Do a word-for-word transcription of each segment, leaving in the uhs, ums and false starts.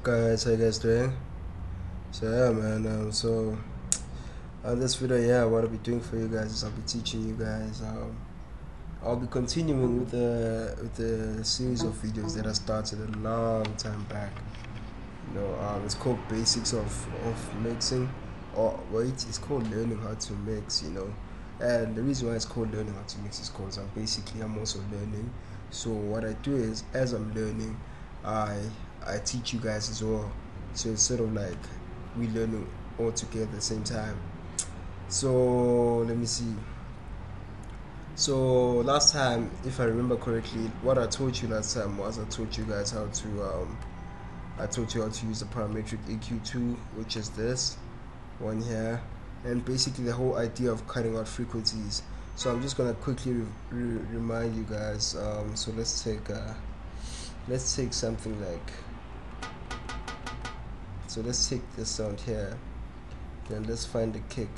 Guys, how you guys doing? So yeah, man. Um, so on this video, yeah, what I'll be doing for you guys is I'll be teaching you guys. Um, I'll be continuing with the with the series of videos that I started a long time back. You know, um, it's called Basics of of Mixing, or wait, it's called Learning How to Mix. You know, and the reason why it's called Learning How to Mix is because I'm basically I'm also learning. So what I do is, as I'm learning, I I teach you guys as well. So it's sort of like we learning all together at the same time. So let me see. So last time, if I remember correctly, what I told you last time was I taught you guys how to um, I taught you how to use the parametric E Q two, which is this one here, and basically the whole idea of cutting out frequencies. So I'm just gonna quickly re re remind you guys. Um, so let's take uh, let's take something like. So let's take this sound here. Then let's find the kick.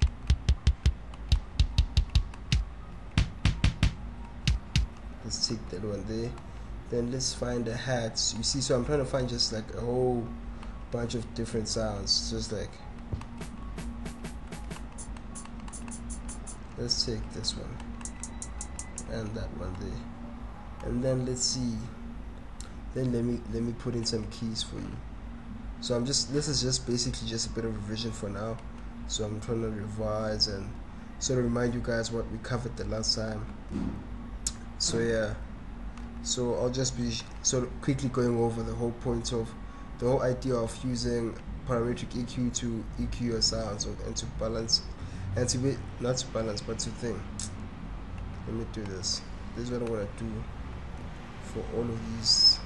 Let's take that one there. Then let's find the hats. You see, so I'm trying to find just like a whole bunch of different sounds. Just like, let's take this one and that one there. And then let's see. Then let me let me put in some keys for you. So I'm just this is just basically just a bit of revision for now. So I'm trying to revise and sort of remind you guys what we covered the last time. So yeah, so I'll just be sort of quickly going over the whole point of the whole idea of using parametric E Q to E Q your sounds and to balance and to be not to balance but to think. Let me do this. This is what I want to do for all of these.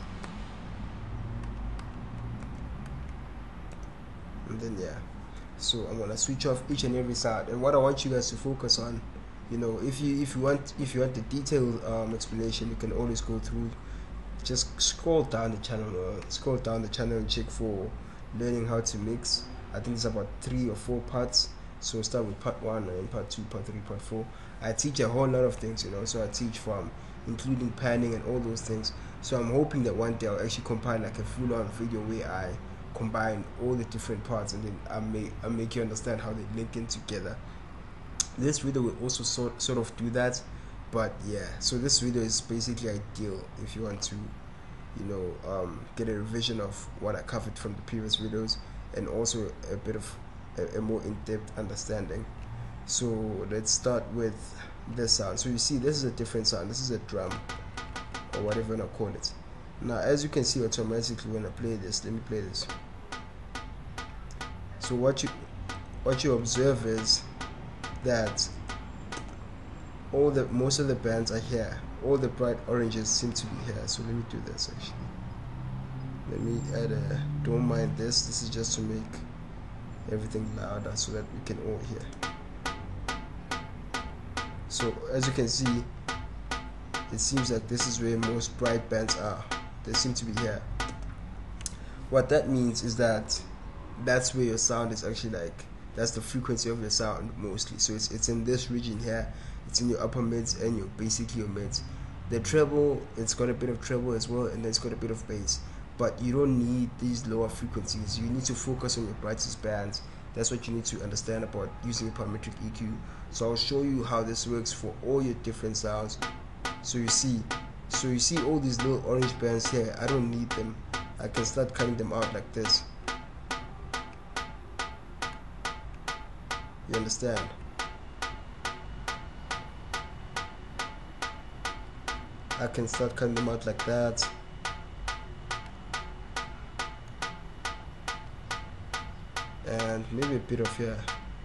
And then yeah, so I'm gonna switch off each and every sound, and what I want you guys to focus on, you know, if you if you want if you want the detailed um, explanation, you can always go through, just scroll down the channel, uh, scroll down the channel and check for learning how to mix. I think it's about three or four parts. So start with part one and part two, part three, part four. I teach a whole lot of things, you know. So I teach from including panning and all those things. So I'm hoping that one day I'll actually compile like a full-on video where I combine all the different parts and then I make I make you understand how they link in together. This video will also sort sort of do that, but yeah. So this video is basically ideal if you want to, you know, um, get a revision of what I covered from the previous videos and also a bit of a, a more in-depth understanding. So let's start with this sound. So you see, this is a different sound. This is a drum or whatever you want to call it. Now, as you can see automatically when I play this, let me play this. So what you what you observe is that all the most of the bands are here. All the bright oranges seem to be here. So let me do this actually. Let me add a. Don't mind this. This is just to make everything louder so that we can all hear. So as you can see, it seems like this is where most bright bands are. They seem to be here. What that means is that that's where your sound is actually like, that's the frequency of your sound mostly. So it's it's in this region here. It's in your upper mids and your basically your mids. The treble, it's got a bit of treble as well, and then it's got a bit of bass. But you don't need these lower frequencies. You need to focus on your brightest bands. That's what you need to understand about using a parametric E Q. So I'll show you how this works for all your different sounds. So you see, so you see all these little orange bands here. I don't need them. I can start cutting them out like this. You understand? I can start cutting them out like that. And maybe a bit of here.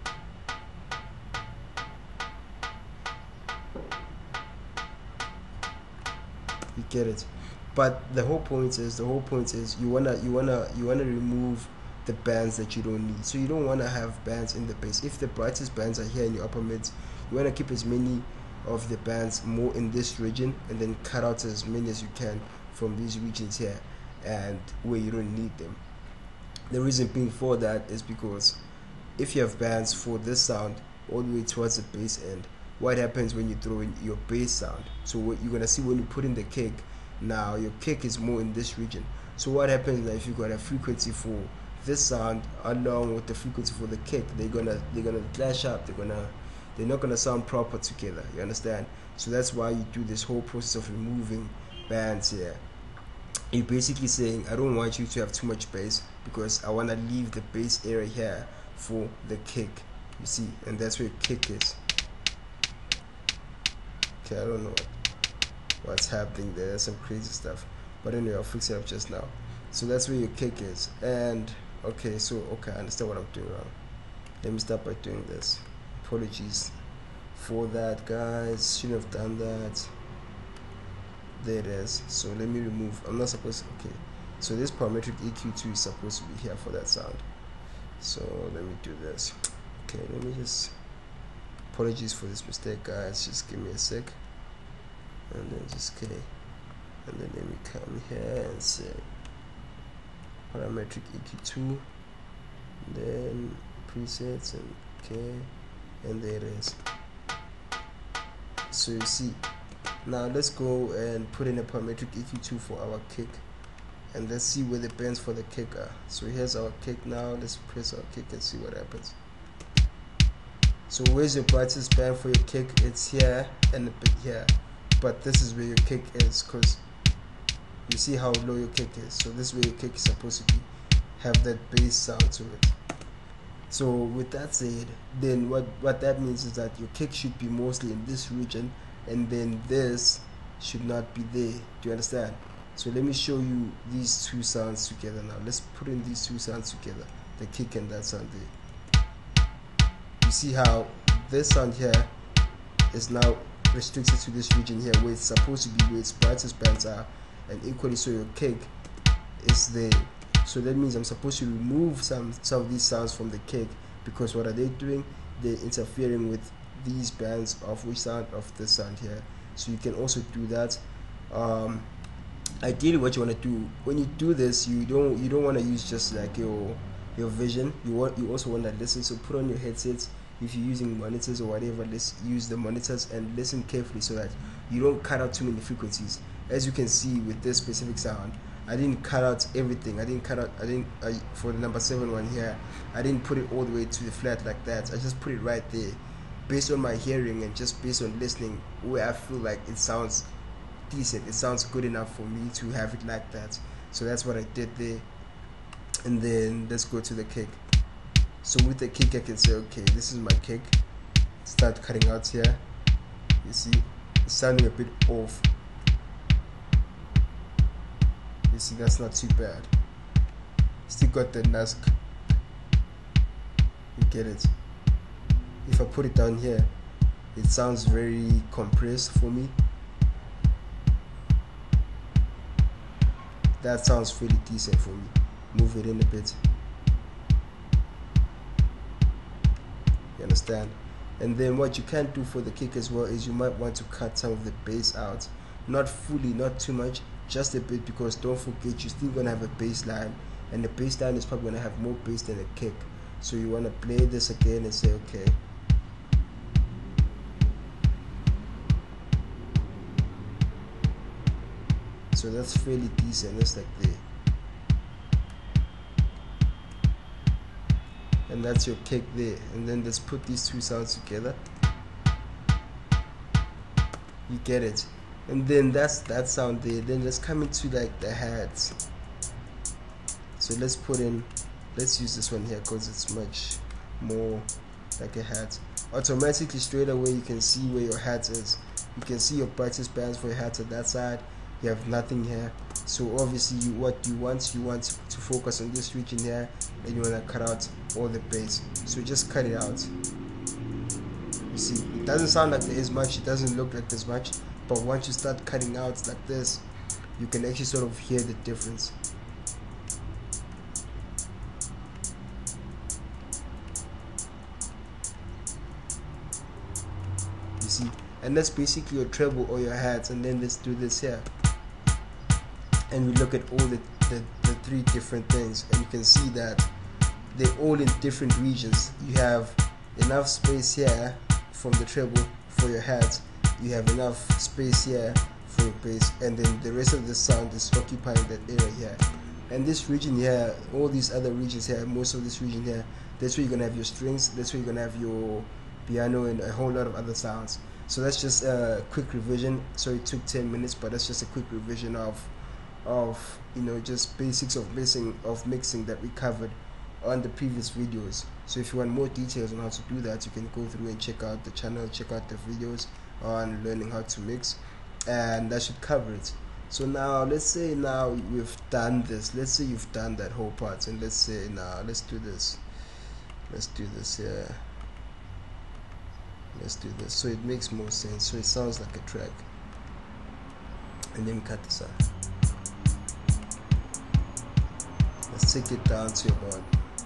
You get it? But the whole point is the whole point is you wanna you wanna you wanna remove the bands that you don't need. So you don't wanna have bands in the bass. If the brightest bands are here in your upper mids, you wanna keep as many of the bands more in this region and then cut out as many as you can from these regions here and where you don't need them. The reason being for that is because if you have bands for this sound all the way towards the bass end, what happens when you throw in your bass sound? So what you're gonna see when you put in the kick, now your kick is more in this region. So what happens is if you got a frequency for this sound along with the frequency for the kick, they're gonna they're gonna clash up. They're gonna they're not gonna sound proper together. You understand? So that's why you do this whole process of removing bands here. You're basically saying, I don't want you to have too much bass because I want to leave the bass area here for the kick. You see, and that's where your kick is. Okay, I don't know what, what's happening there. There's some crazy stuff, but anyway, I'll fix it up just now. So that's where your kick is. And okay, so okay, I understand what I'm doing wrong. Let me start by doing this. Apologies for that, guys. Shouldn't have done that. There it is. So let me remove. I'm not supposed to, okay. So this parametric E Q two is supposed to be here for that sound. So let me do this. Okay, let me just, apologies for this mistake, guys. Just give me a sec. And then just okay. And then let me come here and say parametric E Q two. Then presets and okay. And there it is. So you see. Now let's go and put in a parametric E Q two for our kick, and let's see where the bands for the kick are. So here's our kick now. Let's press our kick and see what happens. So where's your brightest band for your kick? It's here and a bit here, but this is where your kick is, because you see how low your kick is. So this is where your kick is supposed to be, have that bass sound to it. So with that said, then what what that means is that your kick should be mostly in this region, and then this should not be there. Do you understand? So let me show you these two sounds together now. Let's put in these two sounds together, the kick and that sound there. You see how this sound here is now restricted to this region here, where it's supposed to be where its brightest bands are, and equally so your kick is there. So that means I'm supposed to remove some some of these sounds from the kick, because what are they doing? They're interfering with these bands of which sound, of this sound here. So you can also do that. Um, ideally, what you want to do when you do this, you don't you don't want to use just like your your vision. You want you also want to listen. So put on your headsets if you're using monitors or whatever. Let's use the monitors and listen carefully so that you don't cut out too many frequencies. As you can see with this specific sound, I didn't cut out everything. I didn't cut out. I didn't I, for the number seven one here. I didn't put it all the way to the flat like that. I just put it right there, based on my hearing and just based on listening, where I feel like it sounds decent. It sounds good enough for me to have it like that. So that's what I did there. And then let's go to the kick. So with the kick, I can say, okay, this is my kick. Start cutting out here. You see, it's sounding a bit off. You see, that's not too bad. Still got the N A S C. You get it? If I put it down here, it sounds very compressed for me. That sounds really decent for me. Move it in a bit. You understand? And then what you can do for the kick as well is you might want to cut some of the bass out. Not fully, not too much, just a bit, because don't forget you're still gonna have a bass line, and the bass line is probably gonna have more bass than a kick. So you wanna play this again and say, okay, so that's fairly decent. That's like there, and that's your kick there. And then let's put these two sounds together. You get it? And then that's that sound there. Then let's come into like the hats. So let's put in, let's use this one here because it's much more like a hat. Automatically straight away you can see where your hat is. You can see your brightest bands for your hats at that side. You have nothing here. So obviously you, what you want, you want to focus on this region here, and you want to cut out all the bass. So just cut it out. You see, it doesn't sound like there is much, it doesn't look like there's much, but once you start cutting out like this, you can actually sort of hear the difference. You see, and that's basically your treble or your hats. And then let's do this here, and we look at all the, the, the three different things, and you can see that they're all in different regions. You have enough space here from the treble for your hat, you have enough space here for your bass, and then the rest of the sound is occupying that area here. And this region here, all these other regions here, most of this region here, that's where you're gonna have your strings, that's where you're gonna have your piano and a whole lot of other sounds. So that's just a quick revision. So it took ten minutes, but that's just a quick revision of of you know, just basics of mixing of mixing that we covered on the previous videos. So if you want more details on how to do that, you can go through and check out the channel, check out the videos on learning how to mix, and that should cover it. So now let's say now we've done this, let's say you've done that whole part, and let's say now let's do this let's do this here let's do this so it makes more sense, so it sounds like a track. And then cut this out. Let's take it down to about,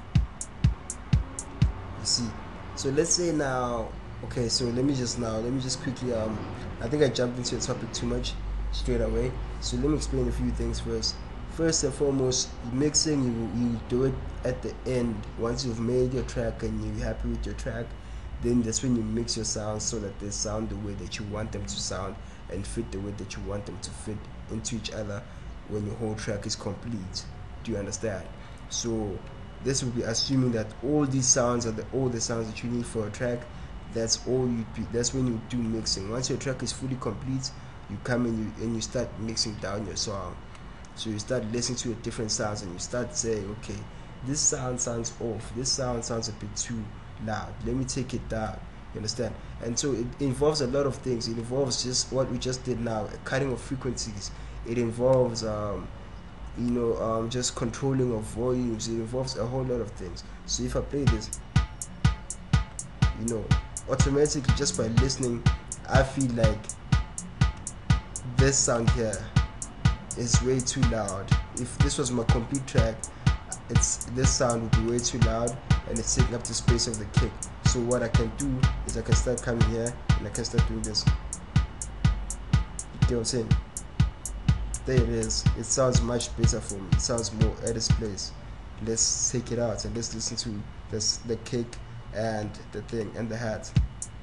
you see. So let's say now, okay, so let me just now let me just quickly um I think I jumped into the topic too much straight away, so let me explain a few things first. First and foremost, mixing, you you do it at the end. Once you've made your track and you're happy with your track, then that's when you mix your sounds so that they sound the way that you want them to sound and fit the way that you want them to fit into each other when your whole track is complete. Do you understand? So this will be assuming that all these sounds are the all the sounds that you need for a track. That's all you do. That's when you do mixing. Once your track is fully complete, you come in you, and you start mixing down your song. So you start listening to the different sounds and you start saying, okay, this sound sounds off, this sound sounds a bit too loud, let me take it down. You understand? And so it involves a lot of things. It involves just what we just did now, a cutting of frequencies. It involves um you know um just controlling of volumes. It involves a whole lot of things. So if I play this, you know, automatically just by listening, I feel like this sound here is way too loud. If this was my complete track, it's this sound would be way too loud and it's taking up the space of the kick. So what I can do is I can start coming here and I can start doing this. You get what I'm saying? There it is. It sounds much better for me. It sounds more at its place. Let's take it out and let's listen to this, the kick and the thing and the hat.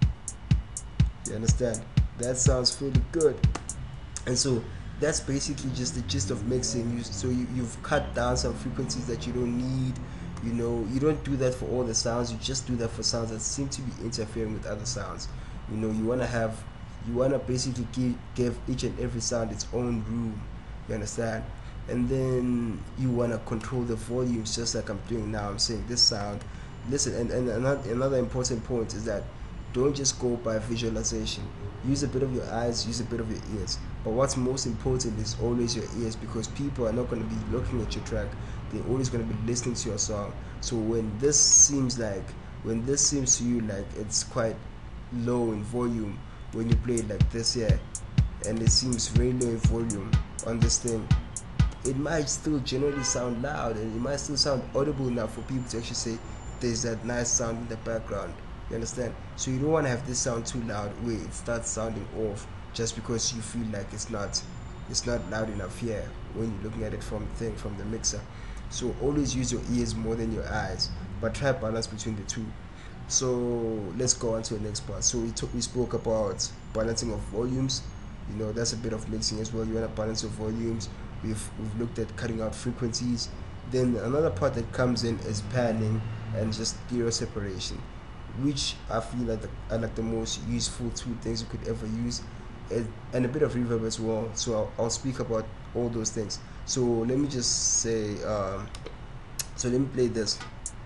You understand? That sounds really good. And so that's basically just the gist of mixing. You, so you, you've cut down some frequencies that you don't need. You know, you don't do that for all the sounds. You just do that for sounds that seem to be interfering with other sounds. You know, you want to have, you want to basically give, give each and every sound its own room. You understand? And then you want to control the volumes just like I'm doing now. I'm saying this sound, listen, and, and another, another important point is that don't just go by visualization. Use a bit of your eyes, use a bit of your ears. But what's most important is always your ears, because people are not going to be looking at your track. They're always going to be listening to your song. So when this seems like, when this seems to you like it's quite low in volume, when you play it like this here, and it seems very low in volume on this thing, it might still generally sound loud and it might still sound audible enough for people to actually say there's that nice sound in the background. You understand? So you don't want to have this sound too loud where it starts sounding off just because you feel like it's not it's not loud enough here when you're looking at it from the thing, from the mixer. So always use your ears more than your eyes, but try balance between the two. So let's go on to the next part. So we took we spoke about balancing of volumes. You know, that's a bit of mixing as well. You want to balance your volumes. We've we've looked at cutting out frequencies. Then another part that comes in is panning and just stereo separation, which I feel like the, are like the most useful two things you could ever use, and, and a bit of reverb as well. So I'll, I'll speak about all those things. So let me just say, um, so let me play this.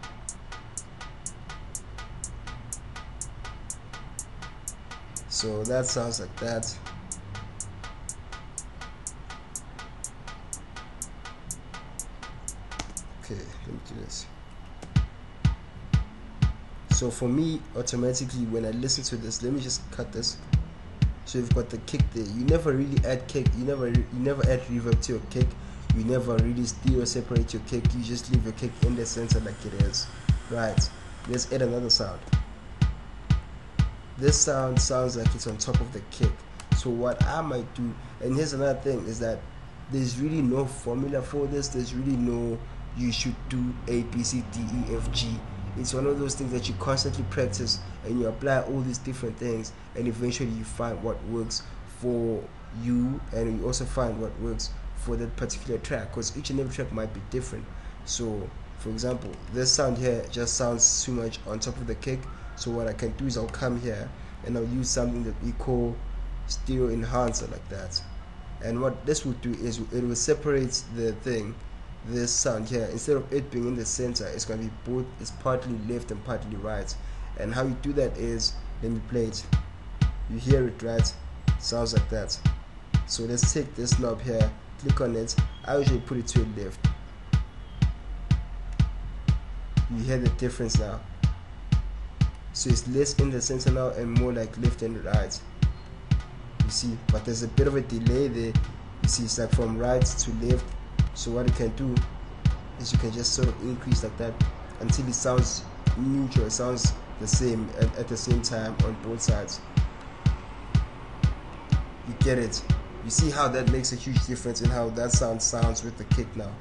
So that sounds like that. Okay, let me do this. So for me, automatically when I listen to this, let me just cut this. So you've got the kick there. You never really add kick. You never you never add reverb to your kick. You never really stereo separate your kick. You just leave your kick in the center like it is. Right. Let's add another sound. This sound sounds like it's on top of the kick. So what I might do, and here's another thing, is that there's really no formula for this. There's really no you should do A, B, C, D, E, F, G. It's one of those things that you constantly practice and you apply all these different things, and eventually you find what works for you, and you also find what works for that particular track, because each and every track might be different. So for example, this sound here just sounds too much on top of the kick, so what I can do is I'll come here and I'll use something that we call stereo enhancer, like that. And what this will do is it will separate the thing, this sound here, instead of it being in the center, it's going to be both, it's partly left and partly right. And how you do that is, let me play it, you hear it, right? It sounds like that. So let's take this knob here, click on it, I usually put it to the left. You hear the difference now. So it's less in the center now and more like left and right. You see, but there's a bit of a delay there. You see, it's like from right to left. So what you can do is you can just sort of increase like that until it sounds neutral, it sounds the same at, at the same time on both sides. You get it? You see how that makes a huge difference in how that sound sounds with the kick now.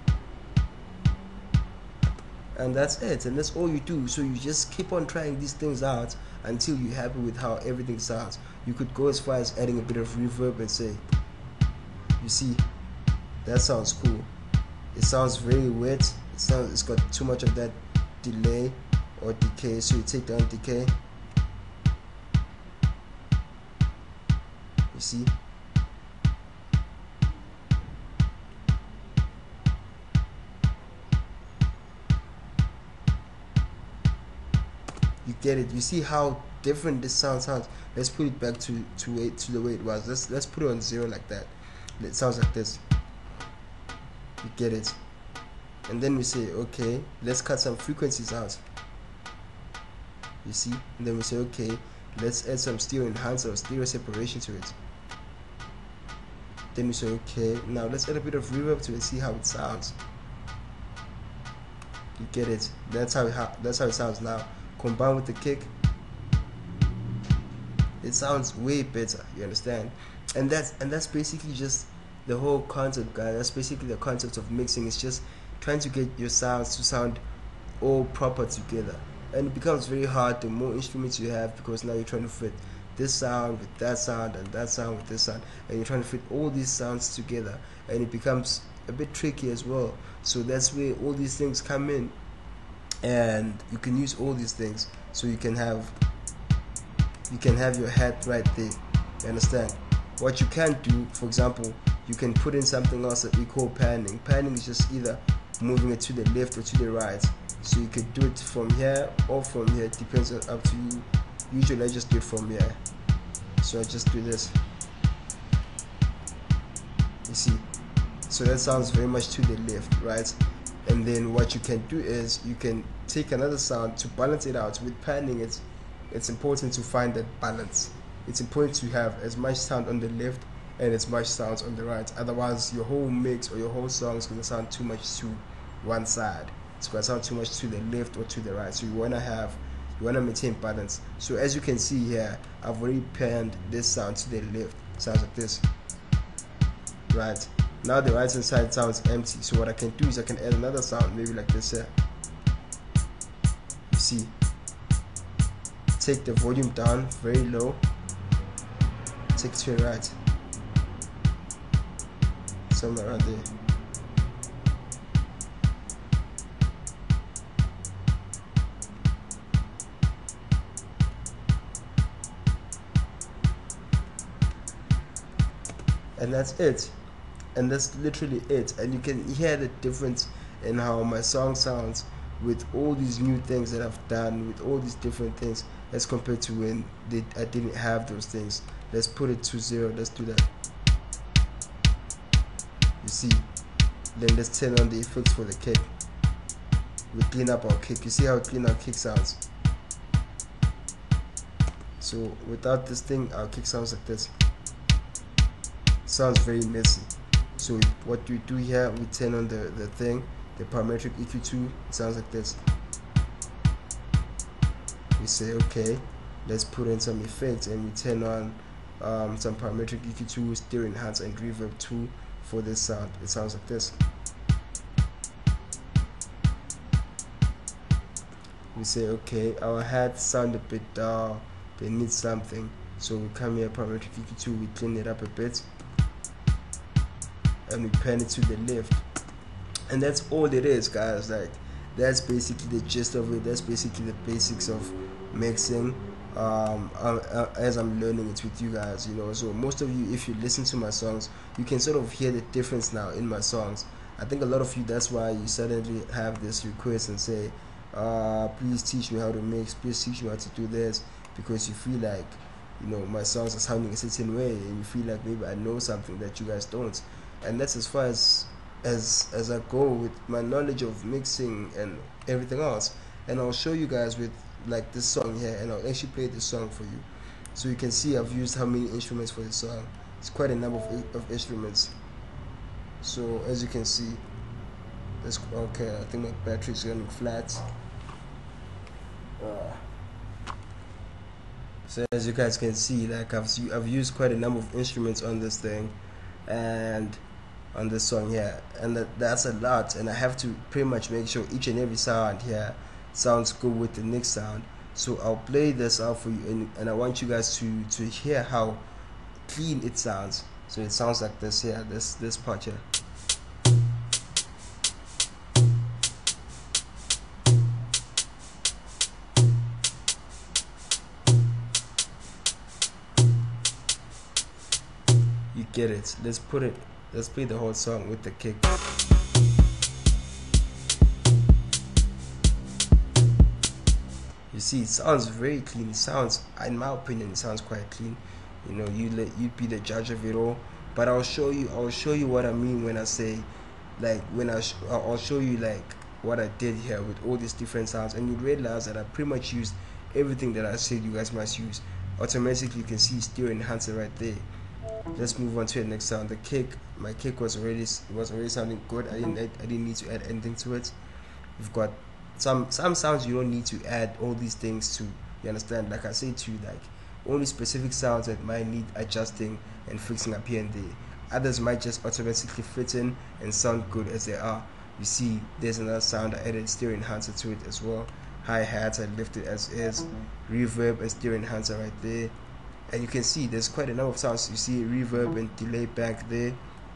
And that's it, and that's all you do. So you just keep on trying these things out until you're happy with how everything sounds. You could go as far as adding a bit of reverb and say, you see, that sounds cool. It sounds very wet. It sounds, it's got too much of that delay or decay. So you take down decay. You see. You get it. You see how different this sound sounds. Let's put it back to to it to the way it was. Let's let's put it on zero like that. It sounds like this. You get it. And then we say, okay, let's cut some frequencies out. You see. And then we say, okay, let's add some stereo enhancer or stereo separation to it. Then we say, okay, now let's add a bit of reverb to it. See how it sounds. You get it. That's how it ha that's how it sounds now. Combined with the kick, it sounds way better. You understand? And that's and that's basically just the whole concept, guys. That's basically the concept of mixing. It's just trying to get your sounds to sound all proper together. And it becomes very hard the more instruments you have, because now you're trying to fit this sound with that sound and that sound with this sound, and you're trying to fit all these sounds together, and it becomes a bit tricky as well. So that's where all these things come in, and you can use all these things. So you can have you can have your head right there. You understand? What you can do, for example, you can put in something else that we call panning. Panning is just either moving it to the left or to the right. So you can do it from here or from here. It depends on, up to you. Usually I just do it from here. So I just do this. You see? So that sounds very much to the left, right? And then what you can do is you can take another sound to balance it out. With panning, it's it's important to find that balance. It's important to have as much sound on the left and as much sound on the right. Otherwise, your whole mix or your whole song is going to sound too much to one side. It's going to sound too much to the left or to the right. So you want to have, you want to maintain balance. So as you can see here, I've already panned this sound to the left. It sounds like this, right? Now the right hand side sounds empty. So what I can do is I can add another sound, maybe like this here. You see, take the volume down very low, take it to the right, somewhere around there. And that's it. And that's literally it. And you can hear the difference in how my song sounds with all these new things that I've done, with all these different things, as compared to when they, I didn't have those things. Let's put it to zero. Let's do that. You see? Then let's turn on the effects for the kick. We clean up our kick. You see how clean our kick sounds? So without this thing, our kick sounds like this. It sounds very messy. So what we do here, we turn on the, the thing, the parametric E Q two, it sounds like this. We say, okay, let's put in some effects, and we turn on um, some parametric E Q two, stereo enhance, and reverb two for this sound. It sounds like this. We say, okay, our hats sound a bit dull, they need something. So we come here, parametric E Q two, we clean it up a bit. and we pan it to the left, and that's all it is, guys. Like, that's basically the gist of it. That's basically the basics of mixing. Um, uh, uh, as I'm learning it with you guys, you know. So most of you, if you listen to my songs, you can sort of hear the difference now in my songs. I think a lot of you, that's why you suddenly have this request and say, uh, please teach me how to mix, please teach me how to do this, because you feel like, you know, my songs are sounding a certain way, and you feel like maybe I know something that you guys don't. And that's as far as as as I go with my knowledge of mixing and everything else. And I'll show you guys with like this song here, and I'll actually play this song for you, so you can see I've used how many instruments for this song. It's quite a number of, of instruments. So as you can see, this okay. I think my battery's running flat. Uh, so as you guys can see, like I've I've used quite a number of instruments on this thing, and on this song here, and that, that's a lot. And I have to pretty much make sure each and every sound here sounds good with the next sound. So I'll play this out for you, and, and I want you guys to to hear how clean it sounds. So it sounds like this here, this this part here. You get it? Let's put it. Let's play the whole song with the kick. You see, it sounds very clean. It sounds, in my opinion, it sounds quite clean. You know, you let you be the judge of it all. But I'll show you. I'll show you what I mean when I say, like, when I sh I'll show you like what I did here with all these different sounds, and you realize that I pretty much used everything that I said you guys must use. Automatically, you can see stereo enhancer right there. Let's move on to the next sound. The kick. My kick was already was already sounding good. I didn't I didn't need to add anything to it. We've got some some sounds you don't need to add all these things to. You understand? Like I say to you, like only specific sounds that might need adjusting and fixing up here and there. Others might just automatically fit in and sound good as they are. You see, there's another sound. I added stereo enhancer to it as well. Hi-hats I left it as is. Reverb and stereo enhancer right there. And you can see there's quite a number of sounds. You see reverb and delay back there,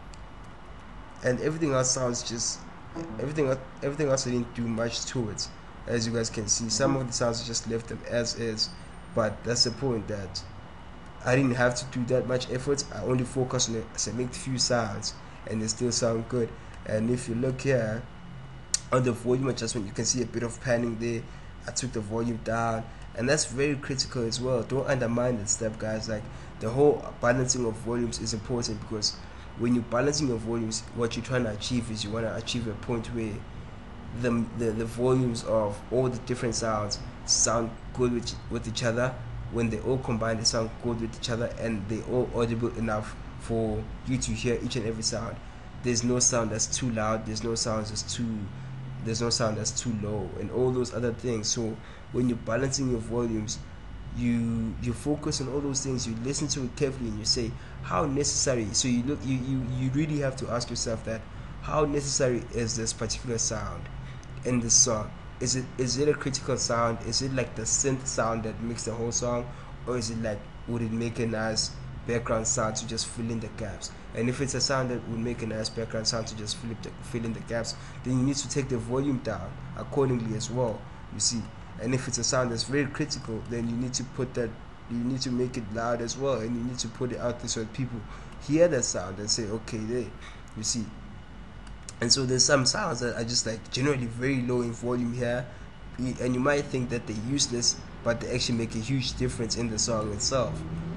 and everything else sounds just everything else, everything else I didn't do much to it. As you guys can see, some of the sounds I just left them as is, but that's the point, that I didn't have to do that much effort. I only focused on it, so I made few sounds and they still sound good. And if you look here on the volume adjustment, you can see a bit of panning there. I took the volume down, and that's very critical as well. Don't undermine that step, guys. Like, the whole balancing of volumes is important, because when you're balancing your volumes, what you're trying to achieve is you want to achieve a point where the, the the volumes of all the different sounds sound good with, with each other. When they all combine, they sound good with each other, and they all audible enough for you to hear each and every sound. There's no sound that's too loud, there's no sound that's too there's no sound that's too low, and all those other things. So when you're balancing your volumes, you you focus on all those things, you listen to it carefully, and you say how necessary. So you look you, you, you really have to ask yourself that, how necessary is this particular sound in this song? Is it is it a critical sound? Is it like the synth sound that makes the whole song? Or is it like, would it make a nice background sound to just fill in the gaps? And if it's a sound that would make a nice background sound to just fill, the, fill in the gaps, then you need to take the volume down accordingly as well, you see. And if it's a sound that's very critical, then you need to put that, you need to make it loud as well, and you need to put it out there so that people hear that sound and say, okay, there, you see. And so there's some sounds that are just like generally very low in volume here, and you might think that they're useless, but they actually make a huge difference in the song itself.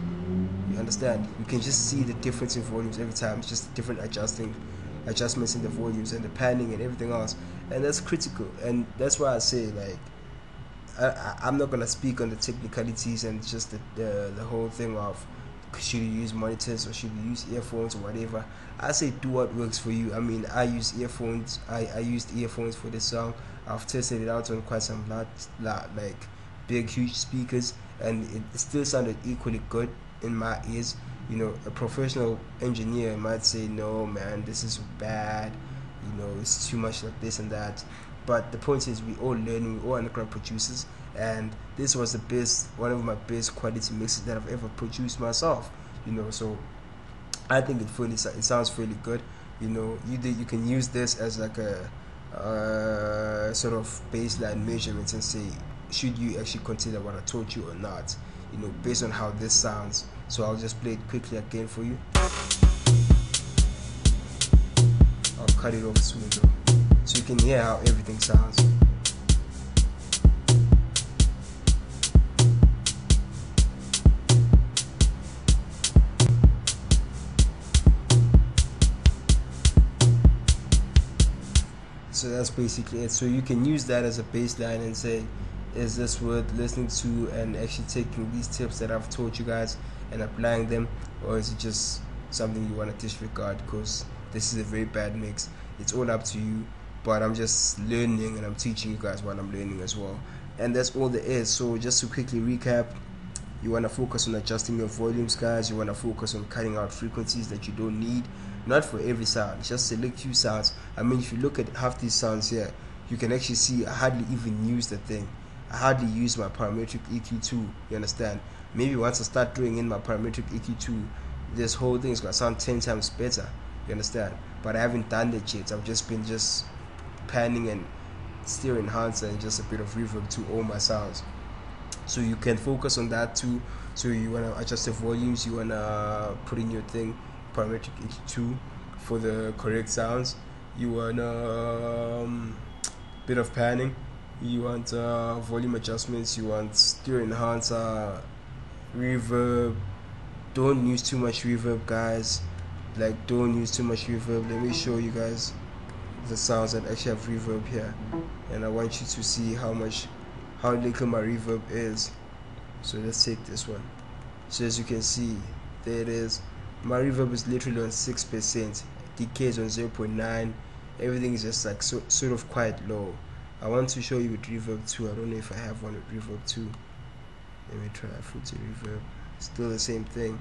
You understand? You can just see the difference in volumes every time. It's just different adjusting adjustments in the volumes and the panning and everything else, and that's critical. And that's why I say, like, I, I'm not gonna speak on the technicalities and just the, the the whole thing of should you use monitors or should you use earphones or whatever. I say do what works for you. I mean, I use earphones. I, I used earphones for this song. I've tested it out on quite some lot, lot like big, huge speakers, and it still sounded equally good in my ears. You know, a professional engineer might say, no man, this is bad, you know, it's too much like this and that. But the point is, we all learn, we all underground producers, and this was the best, one of my best quality mixes that I've ever produced myself, you know. So I think it fully, it sounds really good. You know, you you can use this as like a uh, sort of baseline measurements and say, should you actually consider what I taught you or not? You know, based on how this sounds. So I'll just play it quickly again for you. I'll cut it off soon though, so you can hear how everything sounds. So that's basically it. So you can use that as a baseline and say, is this worth listening to and actually taking these tips that I've taught you guys and applying them, or is it just something you want to disregard because this is a very bad mix? It's all up to you, but I'm just learning and I'm teaching you guys what I'm learning as well, and that's all there is. So just to quickly recap, you want to focus on adjusting your volumes, guys. You want to focus on cutting out frequencies that you don't need. Not for every sound, just select few sounds. I mean, if you look at half these sounds here, you can actually see I hardly even use the thing. I hardly use my parametric E Q two. You understand? Maybe once I start doing in my parametric E Q two, this whole thing is gonna sound ten times better. You understand? But I haven't done that yet. I've just been just panning and stereo enhancer and just a bit of reverb to all my sounds. So you can focus on that too. So you wanna adjust the volumes. You wanna put in your thing. Parametric E Q two for the correct sounds. You want a um, bit of panning. You want uh, volume adjustments. You want stereo enhancer, reverb. Don't use too much reverb, guys. Like, don't use too much reverb. Let me show you guys the sounds that actually have reverb here, and I want you to see how much, how little my reverb is. So let's take this one. So as you can see, there it is. My reverb is literally on six percent, decay is on zero point nine, everything is just like so, sort of quite low. I want to show you with reverb two. I don't know if I have one with reverb two. Let me try Fruity Reverb. Still the same thing,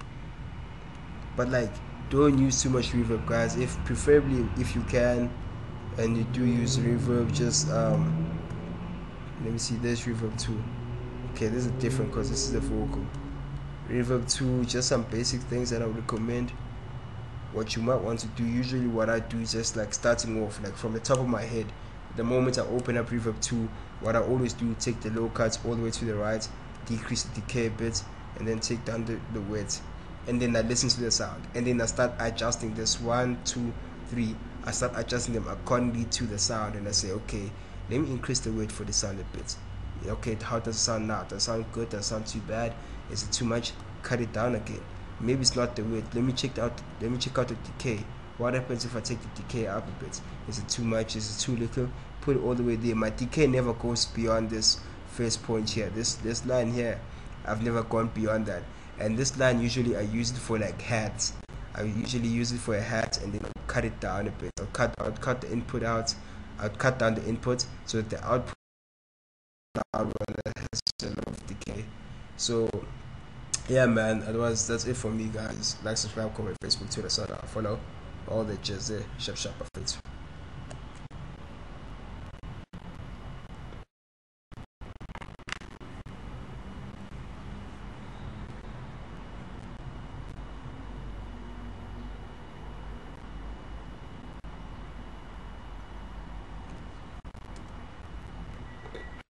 but like, don't use too much reverb, guys. If preferably if you can and you do use reverb, just um let me see, there's reverb two. Okay, this is different because this is the vocal. Reverb two, just some basic things that I would recommend. What you might want to do, usually what I do is just like starting off like from the top of my head. The moment I open up reverb two, what I always do, take the low cuts all the way to the right, decrease the decay a bit, and then take down the, the width, and then I listen to the sound, and then I start adjusting this one, two, three. I start adjusting them accordingly to the sound, and I say, okay, let me increase the width for the sound a bit. Okay, how does it sound now? Does it sound good? Does it sound too bad? Is it too much? Cut it down again. Maybe it's not the width. Let me check out. Let me check out the decay. What happens if I take the decay up a bit? Is it too much? Is it too little? Put it all the way there. My decay never goes beyond this first point here. This this line here, I've never gone beyond that. And this line usually I use it for like hats. I usually use it for a hat, and then I'll cut it down a bit. I'll cut. I'll cut the input out. I'll cut down the input so that the output has a lot of decay. So yeah, man, otherwise that's it for me, guys. Like, subscribe, comment, Facebook, Twitter, so follow all the jazz there. Shop shop of it.